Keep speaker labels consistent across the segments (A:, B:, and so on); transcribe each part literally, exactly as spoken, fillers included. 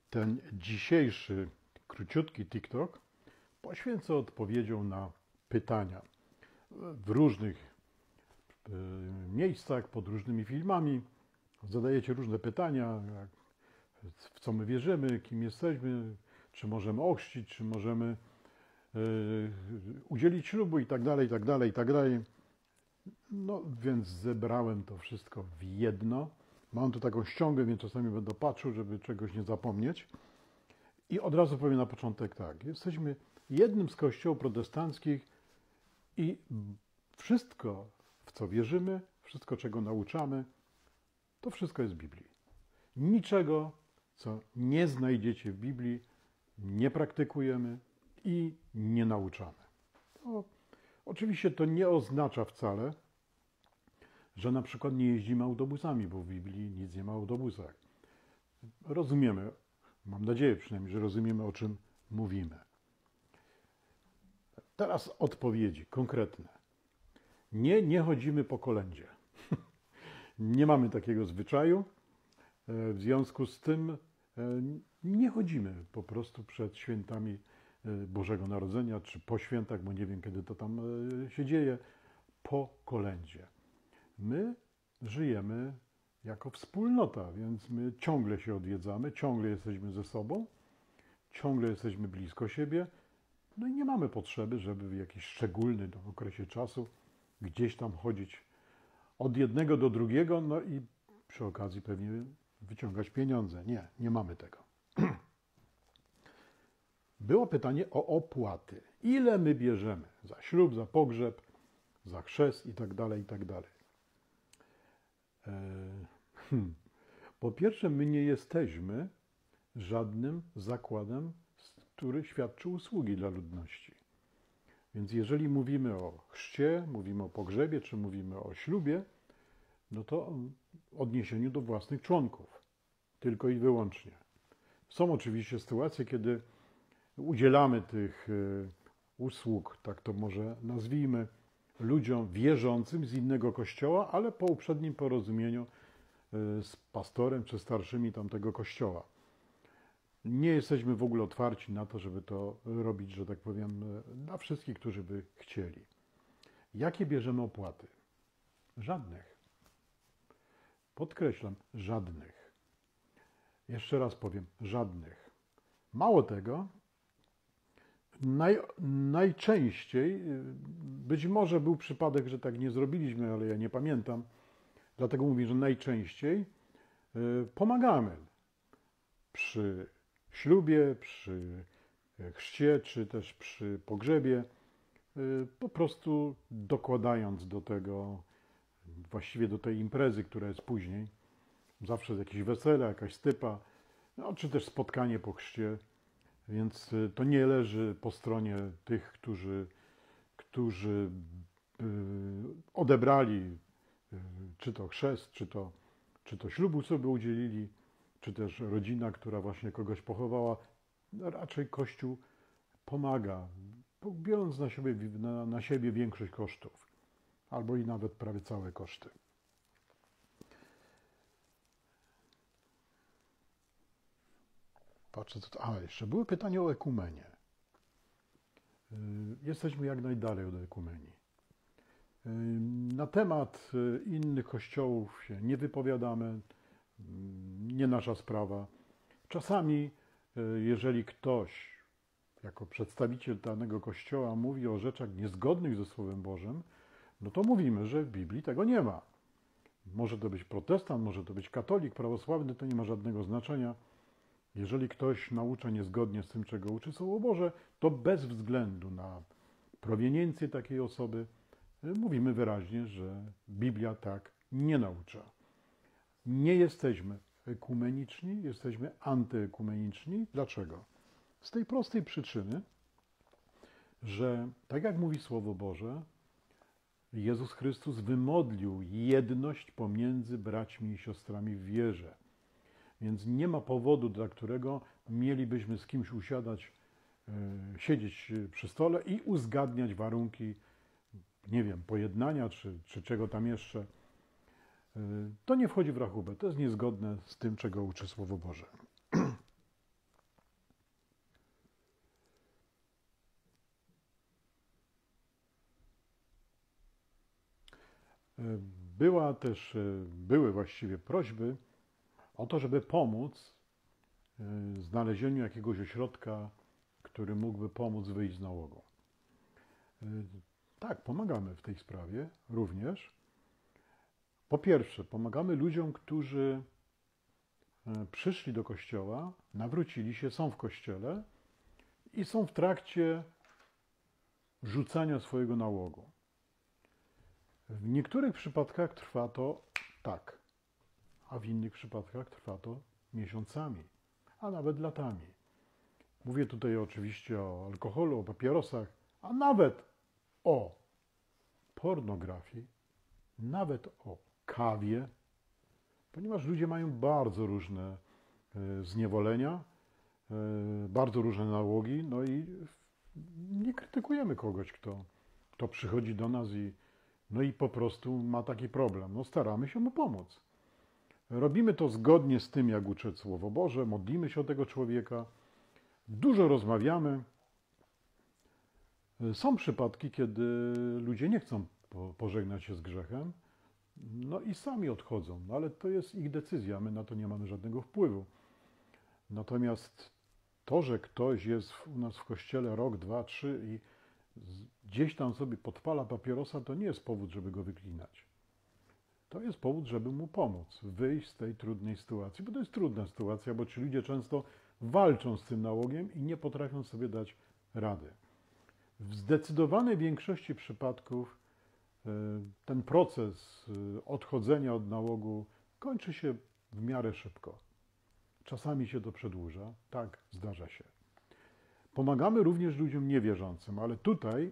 A: Ten dzisiejszy króciutki TikTok poświęcę odpowiedzią na pytania w różnych miejscach, pod różnymi filmami. Zadajecie różne pytania, jak, w co my wierzymy, kim jesteśmy, czy możemy ochrzcić, czy możemy yy, udzielić ślubu i tak dalej, i tak dalej, i tak dalej. No więc zebrałem to wszystko w jedno. Mam tu taką ściągę, więc czasami będę patrzył, żeby czegoś nie zapomnieć. I od razu powiem na początek tak. Jesteśmy jednym z kościołów protestanckich i wszystko, w co wierzymy, wszystko, czego nauczamy, to wszystko jest w Biblii. Niczego, co nie znajdziecie w Biblii, nie praktykujemy i nie nauczamy. To, oczywiście to nie oznacza wcale, że na przykład nie jeździmy autobusami, bo w Biblii nic nie ma o autobusach. Rozumiemy, mam nadzieję przynajmniej, że rozumiemy, o czym mówimy. Teraz odpowiedzi konkretne. Nie, nie chodzimy po kolędzie. Nie mamy takiego zwyczaju. W związku z tym nie chodzimy po prostu przed świętami Bożego Narodzenia, czy po świętach, bo nie wiem, kiedy to tam się dzieje, po kolędzie. My żyjemy jako wspólnota, więc my ciągle się odwiedzamy, ciągle jesteśmy ze sobą, ciągle jesteśmy blisko siebie, no i nie mamy potrzeby, żeby w jakiś szczególny okresie czasu gdzieś tam chodzić od jednego do drugiego, no i przy okazji pewnie wyciągać pieniądze. Nie, nie mamy tego. Było pytanie o opłaty. Ile my bierzemy za ślub, za pogrzeb, za chrzest i tak dalej, i tak dalej. Hmm. Po pierwsze, my nie jesteśmy żadnym zakładem, który świadczy usługi dla ludności. Więc jeżeli mówimy o chrzcie, mówimy o pogrzebie, czy mówimy o ślubie, no to w odniesieniu do własnych członków. Tylko i wyłącznie. Są oczywiście sytuacje, kiedy udzielamy tych usług, tak to może nazwijmy, ludziom wierzącym z innego kościoła, ale po uprzednim porozumieniu z pastorem czy starszymi tamtego kościoła. Nie jesteśmy w ogóle otwarci na to, żeby to robić, że tak powiem, dla wszystkich, którzy by chcieli. Jakie bierzemy opłaty? Żadnych. Podkreślam, żadnych. Jeszcze raz powiem, żadnych. Mało tego, naj, najczęściej, być może był przypadek, że tak nie zrobiliśmy, ale ja nie pamiętam, dlatego mówię, że najczęściej pomagamy przy ślubie, przy chrzcie, czy też przy pogrzebie, po prostu dokładając do tego, właściwie do tej imprezy, która jest później, zawsze jakieś wesele, jakaś stypa, no, czy też spotkanie po chrzcie, więc to nie leży po stronie tych, którzy, którzy odebrali czy to chrzest, czy to, czy to ślubu sobie udzielili, czy też rodzina, która właśnie kogoś pochowała. Raczej Kościół pomaga, biorąc na siebie, na, na siebie większość kosztów, albo i nawet prawie całe koszty. Patrzę, co to... A, jeszcze było pytanie o ekumenię. Jesteśmy jak najdalej od ekumenii. Na temat innych kościołów się nie wypowiadamy, nie nasza sprawa. Czasami, jeżeli ktoś jako przedstawiciel danego kościoła mówi o rzeczach niezgodnych ze Słowem Bożym, no to mówimy, że w Biblii tego nie ma. Może to być protestant, może to być katolik, prawosławny, to nie ma żadnego znaczenia. Jeżeli ktoś naucza niezgodnie z tym, czego uczy Słowo Boże, to bez względu na proweniencję takiej osoby mówimy wyraźnie, że Biblia tak nie naucza. Nie jesteśmy ekumeniczni, jesteśmy antyekumeniczni. Dlaczego? Z tej prostej przyczyny, że tak jak mówi Słowo Boże, Jezus Chrystus wymodlił jedność pomiędzy braćmi i siostrami w wierze. Więc nie ma powodu, dla którego mielibyśmy z kimś usiadać, siedzieć przy stole i uzgadniać warunki, nie wiem, pojednania czy, czy czego tam jeszcze. To nie wchodzi w rachubę. To jest niezgodne z tym, czego uczy Słowo Boże. Była też, były właściwie prośby o to, żeby pomóc w znalezieniu jakiegoś ośrodka, który mógłby pomóc wyjść z nałogu. Tak, pomagamy w tej sprawie również. Po pierwsze, pomagamy ludziom, którzy przyszli do kościoła, nawrócili się, są w kościele i są w trakcie rzucania swojego nałogu. W niektórych przypadkach trwa to tak, a w innych przypadkach trwa to miesiącami, a nawet latami. Mówię tutaj oczywiście o alkoholu, o papierosach, a nawet o pornografii, nawet o kawie, ponieważ ludzie mają bardzo różne zniewolenia, bardzo różne nałogi, no i nie krytykujemy kogoś, kto, kto przychodzi do nas i, no i po prostu ma taki problem. No staramy się mu pomóc. Robimy to zgodnie z tym, jak uczy Słowo Boże, modlimy się o tego człowieka, dużo rozmawiamy. Są przypadki, kiedy ludzie nie chcą pożegnać się z grzechem, no i sami odchodzą, no ale to jest ich decyzja, my na to nie mamy żadnego wpływu. Natomiast to, że ktoś jest u nas w kościele rok, dwa, trzy i gdzieś tam sobie podpala papierosa, to nie jest powód, żeby go wyklinać. To jest powód, żeby mu pomóc wyjść z tej trudnej sytuacji, bo to jest trudna sytuacja, bo ci ludzie często walczą z tym nałogiem i nie potrafią sobie dać rady. W zdecydowanej większości przypadków ten proces odchodzenia od nałogu kończy się w miarę szybko. Czasami się to przedłuża, tak, zdarza się. Pomagamy również ludziom niewierzącym, ale tutaj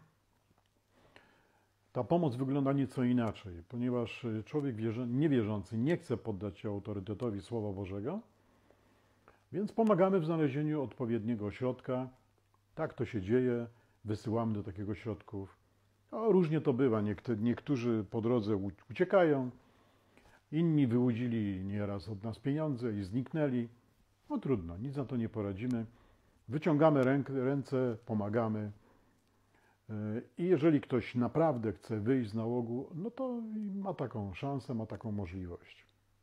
A: ta pomoc wygląda nieco inaczej, ponieważ człowiek niewierzący nie chce poddać się autorytetowi Słowa Bożego, więc pomagamy w znalezieniu odpowiedniego ośrodka. Tak to się dzieje, wysyłamy do takiego ośrodków. No, różnie to bywa, niektórzy po drodze uciekają, inni wyłudzili nieraz od nas pieniądze i zniknęli. No trudno, nic na to nie poradzimy. Wyciągamy ręce, pomagamy. I jeżeli ktoś naprawdę chce wyjść z nałogu, no to ma taką szansę, ma taką możliwość.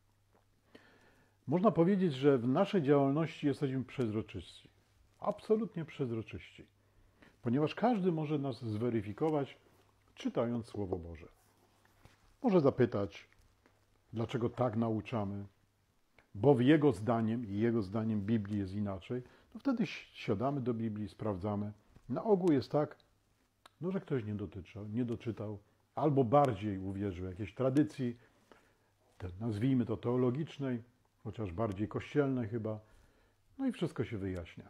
A: Można powiedzieć, że w naszej działalności jesteśmy przezroczyści. Absolutnie przezroczyści. Ponieważ każdy może nas zweryfikować, czytając Słowo Boże. Może zapytać, dlaczego tak nauczamy, bo w jego zdaniem i jego zdaniem Biblii jest inaczej. No wtedy siadamy do Biblii, sprawdzamy. Na ogół jest tak, no, że ktoś nie dotyczył, nie doczytał, albo bardziej uwierzył jakiejś tradycji, te, nazwijmy to teologicznej, chociaż bardziej kościelnej chyba. No i wszystko się wyjaśnia.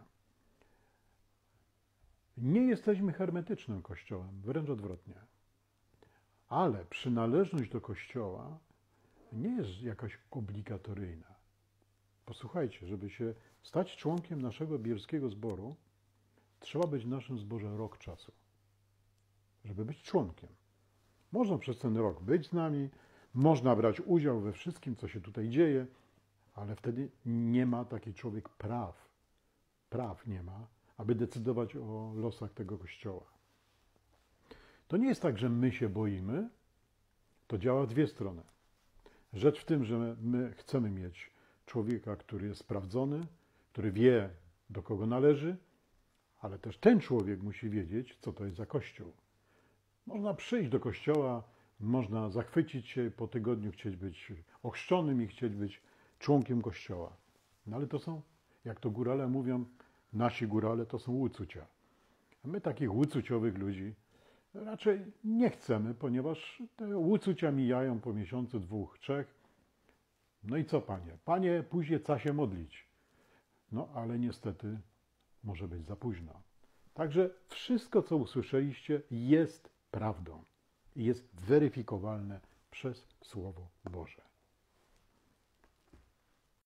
A: Nie jesteśmy hermetycznym kościołem, wręcz odwrotnie. Ale przynależność do kościoła nie jest jakaś obligatoryjna. Posłuchajcie, żeby się stać członkiem naszego bielskiego zboru, trzeba być w naszym zborze rok czasu. Żeby być członkiem. Można przez ten rok być z nami, można brać udział we wszystkim, co się tutaj dzieje, ale wtedy nie ma taki człowiek praw. Praw nie ma, aby decydować o losach tego kościoła. To nie jest tak, że my się boimy, to działa w dwie strony. Rzecz w tym, że my chcemy mieć człowieka, który jest sprawdzony, który wie, do kogo należy, ale też ten człowiek musi wiedzieć, co to jest za kościół. Można przyjść do kościoła, można zachwycić się, po tygodniu chcieć być ochrzczonym i chcieć być członkiem kościoła. No ale to są, jak to górale mówią, nasi górale to są łucucia. A my takich łucuciowych ludzi raczej nie chcemy, ponieważ te łucucia mijają po miesiącu, dwóch, trzech. No i co, panie? Panie, później trzeba się modlić. No ale niestety może być za późno. Także wszystko, co usłyszeliście, jest prawdą i jest weryfikowalne przez Słowo Boże.